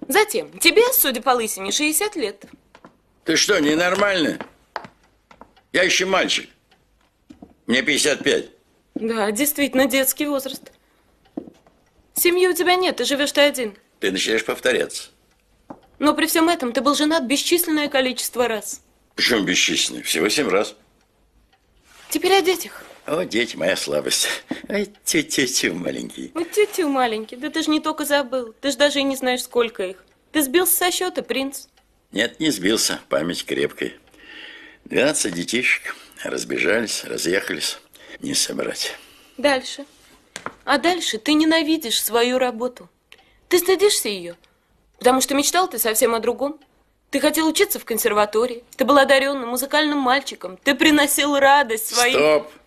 Затем, тебе, судя по лысине, 60 лет. Ты что, ненормальный? Я еще мальчик. Мне 55. Да, действительно, детский возраст. Семьи у тебя нет, ты живешь ты один. Ты начинаешь повторяться. Но при всем этом ты был женат бесчисленное количество раз. Почему бесчисленное? Всего 7 раз. Теперь о детях. О, дети, моя слабость. Ай, тю-тю-тю, маленький. Вот тю-тю, маленький. Да ты же не только забыл. Ты же даже и не знаешь, сколько их. Ты сбился со счета, принц. Нет, не сбился. Память крепкая. 12 детишек. Разбежались, разъехались. Не собрать. Дальше. А дальше ты ненавидишь свою работу. Ты стыдишься ее, потому что мечтал ты совсем о другом. Ты хотел учиться в консерватории. Ты был одаренным музыкальным мальчиком. Ты приносил радость своим... Стоп!